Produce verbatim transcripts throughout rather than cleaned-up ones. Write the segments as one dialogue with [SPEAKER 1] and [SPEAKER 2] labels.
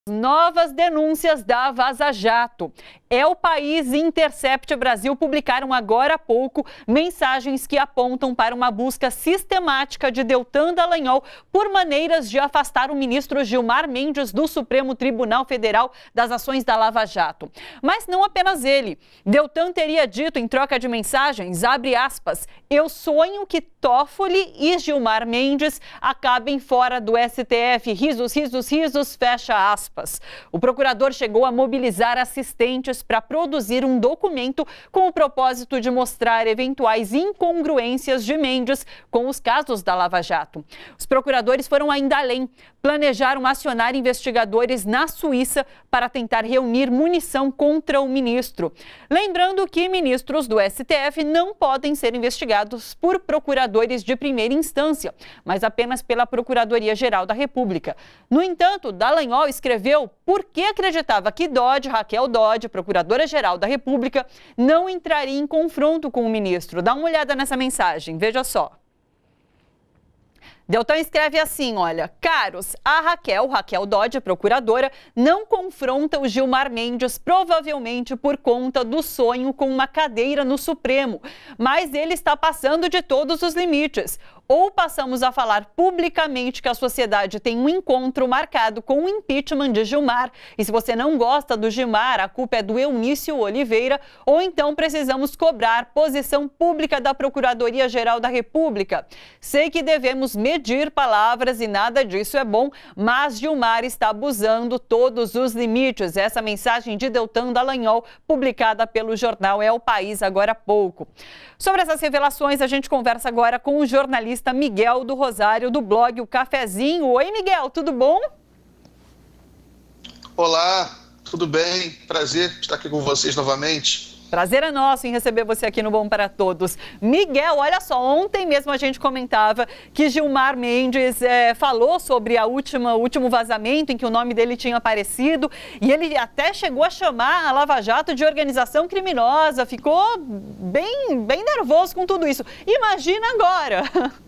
[SPEAKER 1] Novas denúncias da Vaza Jato. É o País e Intercept Brasil publicaram agora há pouco mensagens que apontam para uma busca sistemática de Deltan Dallagnol por maneiras de afastar o ministro Gilmar Mendes do Supremo Tribunal Federal das ações da Lava Jato. Mas não apenas ele. Deltan teria dito em troca de mensagens, abre aspas, eu sonho que Toffoli e Gilmar Mendes acabem fora do S T F. Risos, risos, risos, fecha aspas. O procurador chegou a mobilizar assistentes para produzir um documento com o propósito de mostrar eventuais incongruências de Mendes com os casos da Lava Jato. Os procuradores foram ainda além. Planejaram acionar investigadores na Suíça para tentar reunir munição contra o ministro. Lembrando que ministros do S T F não podem ser investigados por procuradores de primeira instância, mas apenas pela Procuradoria-Geral da República. No entanto, Dallagnol escreveu por que acreditava que Dodge, Raquel Dodge, Procuradora-Geral da República, não entraria em confronto com o ministro. Dá uma olhada nessa mensagem, veja só. Deltan escreve assim, olha, caros, a Raquel, Raquel Dodge, procuradora, não confronta o Gilmar Mendes, provavelmente por conta do sonho com uma cadeira no Supremo, mas ele está passando de todos os limites. Ou passamos a falar publicamente que a sociedade tem um encontro marcado com o impeachment de Gilmar, e se você não gosta do Gilmar, a culpa é do Eunício Oliveira, ou então precisamos cobrar posição pública da Procuradoria-Geral da República. Sei que devemos medir palavras e nada disso é bom, mas Gilmar está abusando todos os limites. Essa mensagem de Deltan Dallagnol, publicada pelo jornal É o País agora há pouco. Sobre essas revelações, a gente conversa agora com o jornalista Miguel do Rosário, do blog O Cafezinho. Oi, Miguel, tudo bom?
[SPEAKER 2] Olá, tudo bem? Prazer estar aqui com vocês novamente.
[SPEAKER 1] Prazer é nosso em receber você aqui no Bom para Todos. Miguel, olha só, ontem mesmo a gente comentava que Gilmar Mendes é, falou sobre a última, o último vazamento em que o nome dele tinha aparecido e ele até chegou a chamar a Lava Jato de organização criminosa, ficou bem, bem nervoso com tudo isso. Imagina agora!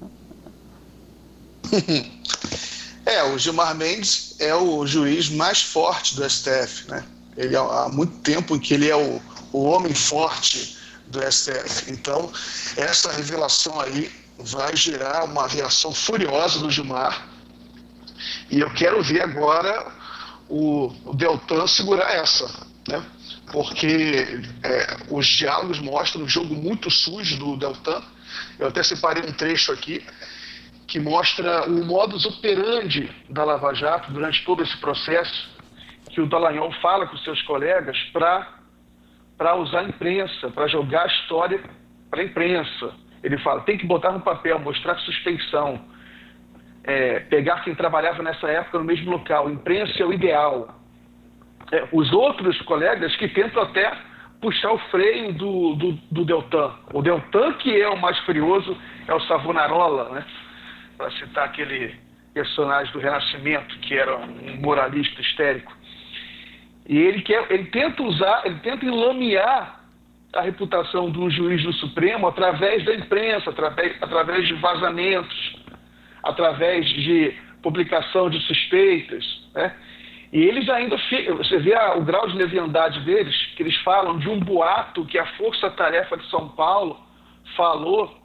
[SPEAKER 2] É, o Gilmar Mendes é o juiz mais forte do S T F, né? Ele há muito tempo que ele é o o homem forte do S T F. Então, essa revelação aí vai gerar uma reação furiosa do Gilmar. E eu quero ver agora o, o Deltan segurar essa, né? Porque é, os diálogos mostram um jogo muito sujo do Deltan. Eu até separei um trecho aqui que mostra o modus operandi da Lava Jato durante todo esse processo, que o Dallagnol fala com seus colegas para para usar a imprensa, para jogar a história para a imprensa. Ele fala, tem que botar no papel, mostrar suspeição, é, pegar quem trabalhava nessa época no mesmo local. Imprensa é o ideal. É, os outros colegas que tentam até puxar o freio do, do, do Deltan. O Deltan, que é o mais furioso, é o Savonarola, né? Para citar aquele personagem do Renascimento, que era um moralista histérico. E ele, quer, ele tenta usar, ele tenta enlamear a reputação do juiz do Supremo através da imprensa, através, através de vazamentos, através de publicação de suspeitas, né? E eles ainda, você vê a, o grau de leviandade deles, que eles falam de um boato que a Força Tarefa de São Paulo falou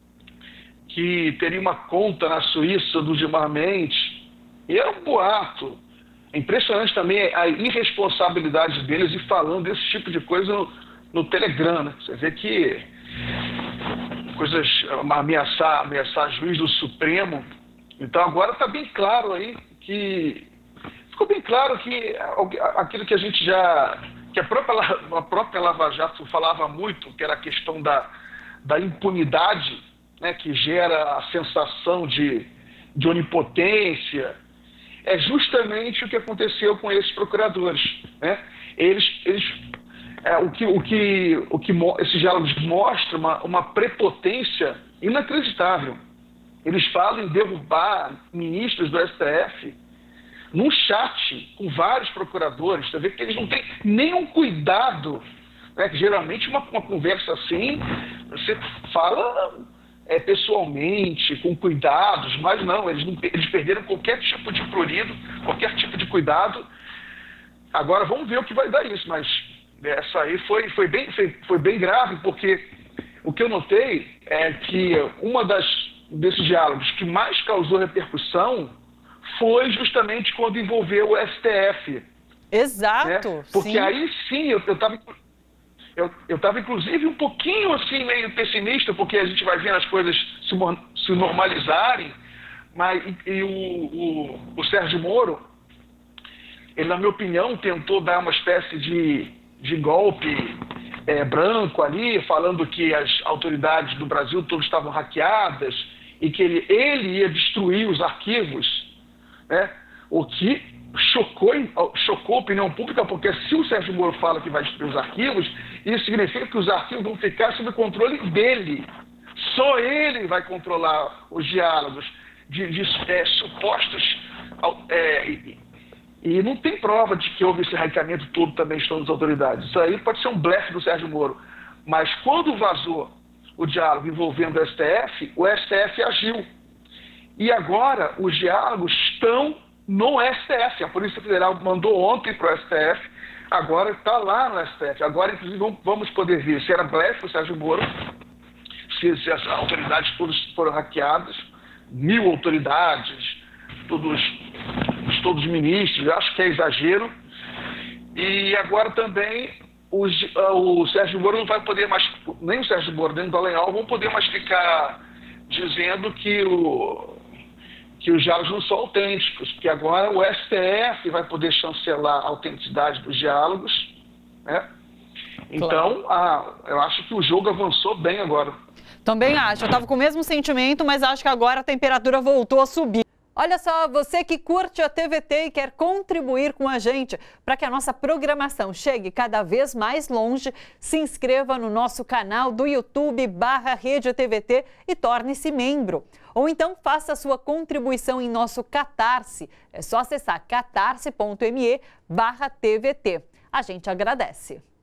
[SPEAKER 2] que teria uma conta na Suíça do Gilmar Mendes, e era um boato. É impressionante também a irresponsabilidade deles e falando desse tipo de coisa no, no Telegram, né? Você vê que coisas, ameaçar, ameaçar juiz do Supremo. Então agora está bem claro aí que ficou bem claro que aquilo que a gente já, que a própria, a própria Lava Jato falava muito, que era a questão da, da impunidade, né, que gera a sensação de, de onipotência. É justamente o que aconteceu com esses procuradores, né? Eles, eles, é, o que, o que, o que esses diálogos mostram uma, uma prepotência inacreditável. Eles falam em derrubar ministros do S T F num chat com vários procuradores. Você vê que eles não têm nenhum cuidado, né? Geralmente uma, uma conversa assim, você fala é, pessoalmente, com cuidados, mas não, eles, não, eles perderam qualquer tipo de prurido, qualquer tipo de cuidado, Agora vamos ver o que vai dar isso, mas essa aí foi, foi, bem, foi, foi bem grave, porque o que eu notei é que uma das desses diálogos que mais causou repercussão foi justamente quando envolveu o S T F.
[SPEAKER 1] Exato.
[SPEAKER 2] Né? Porque
[SPEAKER 1] sim.
[SPEAKER 2] aí sim, eu estava eu, eu tava, inclusive um pouquinho assim meio pessimista, porque a gente vai vendo as coisas se, se normalizarem, mas e, e o, o, o Sérgio Moro, ele, na minha opinião, tentou dar uma espécie de, de golpe é, branco ali, falando que as autoridades do Brasil todas estavam hackeadas e que ele, ele ia destruir os arquivos, né? O que chocou, chocou a opinião pública, porque se o Sérgio Moro fala que vai destruir os arquivos, isso significa que os arquivos vão ficar sob o controle dele. Só ele vai controlar os diálogos de, de é, supostos... É, e, e não tem prova de que houve esse hackeamento todo também estão das autoridades. Isso aí pode ser um blefe do Sérgio Moro. Mas quando vazou o diálogo envolvendo o S T F, o S T F agiu. E agora os diálogos estão no S T F. A Polícia Federal mandou ontem para o S T F, agora está lá no S T F. Agora, inclusive, vamos poder ver se era blefe o Sérgio Moro, se, se as autoridades todas foram hackeadas, mil autoridades, todos, todos os ministros, eu acho que é exagero. E agora também os, o Sérgio Moro não vai poder mais, nem o Sérgio Moro, nem o Dallagnol vão poder mais ficar dizendo que, o, que os diálogos não são autênticos, porque agora o S T F vai poder chancelar a autenticidade dos diálogos, né? Então, a, eu acho que o jogo avançou bem agora.
[SPEAKER 1] Também acho. Eu estava com o mesmo sentimento, mas acho que agora a temperatura voltou a subir. Olha só, você que curte a T V T e quer contribuir com a gente para que a nossa programação chegue cada vez mais longe, se inscreva no nosso canal do YouTube barra Rede T V T e torne-se membro. Ou então faça a sua contribuição em nosso Catarse. É só acessar catarse ponto me barra T V T. A gente agradece.